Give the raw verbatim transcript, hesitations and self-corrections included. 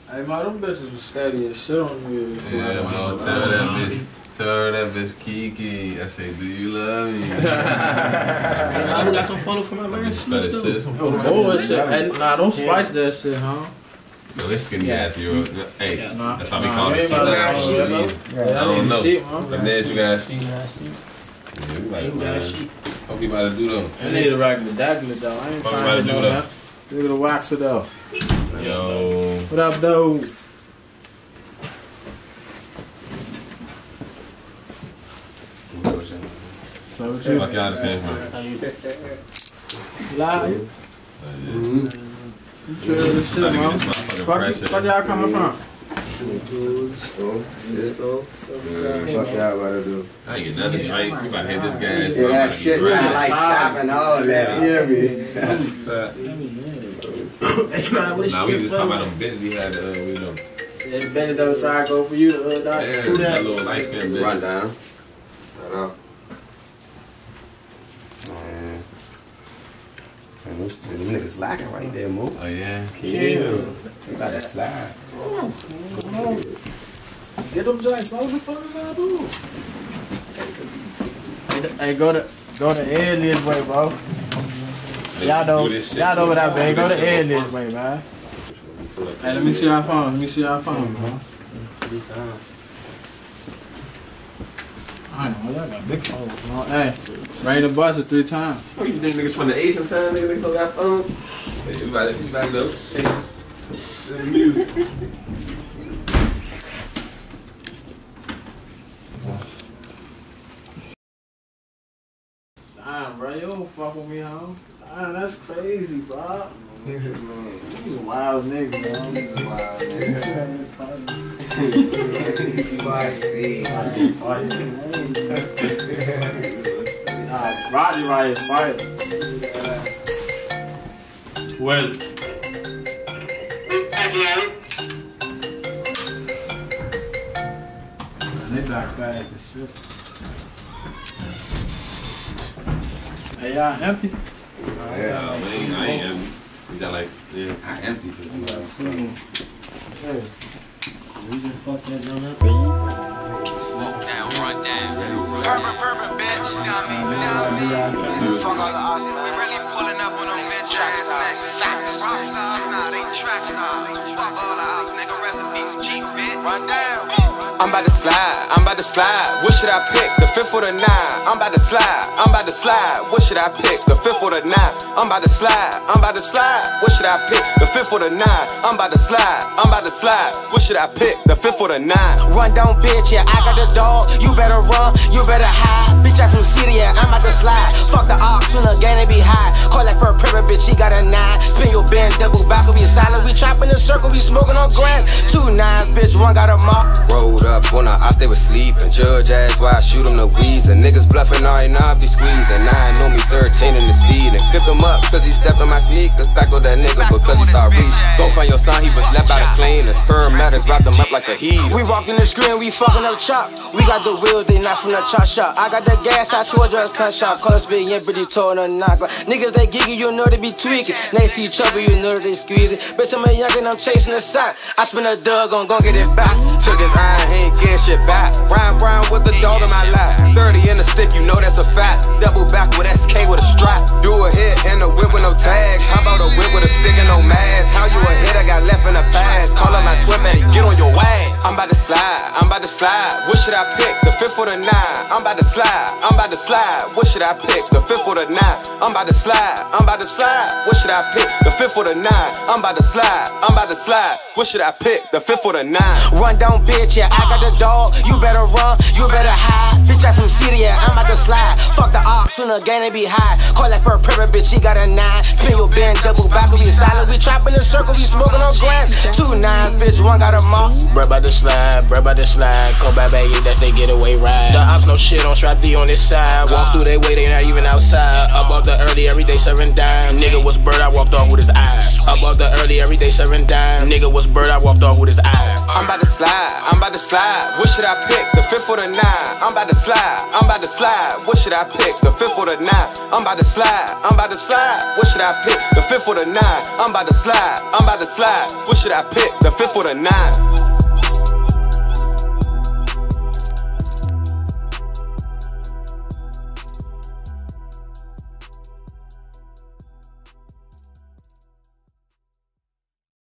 Hey, man, them bitches was steady as shit on me. Yeah, man, tell that bitch, tell her that bitch Kiki. I say, do you love me? Hey, I got some follow for my man. Better shit, some follow. Oh, shit. Hey, nah, don't spice that shit, huh? No, it's skinny ass, you. Hey, Yeah, nah, that's why we nah, call it shit. shit. I don't know. Shit, man. The next you got sheet. Yeah, we like, man. What we about to do though? I need a regular dagular though. I ain't What we trying about to to do do that. Look at the waxer though. Yo. What up, though? Fuck y'all just came from. Live. Mm-hmm. You chill this shit, man. Fuck y'all coming from? Fuck y'all about to do? I ain't get nothing to drink. We about to hit this gas. Yeah, that shit sound like shopping all that. You hear me? Nah, we just talking about them bitches we had the other week though. Yeah, Benny that was trying to go for you the other night. Yeah, Who that that? little light skinned bitch. Run down. I know. Man. Man, them, them niggas lacking right there, Mo. Oh yeah? Kill. They about to slide. Get them joints. What the fuck is that do? Hey, go to go to Alien's way, bro. Y'all know, y'all know what I mean. Go to Alien's way, man. Hey, let me see our phone. Let me see our phone, bro. I know, y'all got big phones, bro. Hey, ready to bust it three times. Oh, you think niggas from the eight sometimes? Niggas still got phones? Hey, you about to, you about to know. Hey, the music. Damn, bro, you don't fuck with me, huh? Damn, that's crazy, bro. He's a wild nigga, bro. He's a wild nigga. Nah, Roddy right is fighting. Well. They back fast as shit. Hey, y'all empty? Yeah. Nah, man, I ain't empty. We got like, yeah. I empty for some Hey. We just fucked that joint up. Smoke down, run down. Purple, purple, bitch. You know what I mean? You know what I mean? Fuck all the odds. We really pulling up on them bitch ass niggas. Facts. Rock stars now, they track stars. Fuck all the odds, nigga. Recipes cheap, bitch. Run down. I'm about to slide, I'm about to slide. What should I pick? The fifth or the nine? I'm about to slide, I'm about to slide. What should I pick? The fifth or the nine? I'm about to slide, I'm about to slide. What should I pick? The fifth or the nine? I'm about to slide, I'm about to slide. What should I pick? The fifth or the nine? Run down, bitch, yeah, I got the dog. You better run, you better hide. Bitch, I from city, yeah, I'm about to slide. Fuck the ox, when the game they be high. Call that for a purple, bitch, she got a nine. Spin your bend, double back, we silent. We chopping in a circle, we smoking on gram. Two nines, bitch, one got a mop. Rolled up on the ops, they was sleeping. Judge ass why I shoot them the reason. Niggas bluffing, alright, now I be squeezing. Nine know me thirteen in the speed. And clipped him up, cause he stepped on my sneakers. Back on that nigga because he start reaching. Go find your son, he was left out of cleaners. Paramedics wrapped him up like a heater. We walked in the screen, we fucking up chop. We got the wheels, they not from the chop shop. I got the gas, I told you I was cut shop. Call us big and pretty tall and a knock. Niggas they geeky, you know they be tweaking. They see trouble, you know they squeezing. Bitch, I'm a youngin', I'm chasing the sack. I spin a dug, I'm gon' get it back. Took his iron, he ain't getting shit back. Ryan Brown with the dog in my lap. thirty in the stick, you know that's a fact. Double back with S K with a strap. Do a hit and a whip with no tags. How about a whip with a stick and no mask? How you a hit, I got left in the past. Call up my twin, man, get on your ass. I'm about to slide, I'm about to slide. What should I pick? The fifth or the nine? I'm about to slide, I'm about to slide. What should I pick? The fifth or the nine? I'm about to slide, I'm about to slide. What should I pick? The fifth or the nine? I'm about to slide, I'm about to slide. What should I pick? The fifth or the nine? Run down, bitch, yeah, I got the dog. You better run, you better hide. Bitch, I from city, yeah, I'm about to slide. Fuck the ops, when the game they be high. Call that for a purple, bitch, she got a nine. Spin your bend, double back, we silent. We trapping in a circle, we smoking on gram. Two nines, bitch, one got a mop. Bruh about to slide, bruh about to slide. ride. Come back, back, yeah, that's they getaway ride. The ops no shit on strap D on this side. Walk through they way, they not even outside. Up off the early, every day serving dime. Nigga was bird, I walked off with his eye. Up off the early, every day serving dime. Nigga was bird, I walked off with his eye. I'm about to slide, I'm about to slide. What should I pick? The fifth or the nine? I'm about to slide, I'm about to slide. What should I pick? The fifth or the nine? I'm about to slide, I'm about to slide. What should I pick? The fifth or the nine? I'm about to slide, I'm about to slide. What should I pick? The fifth or the nine?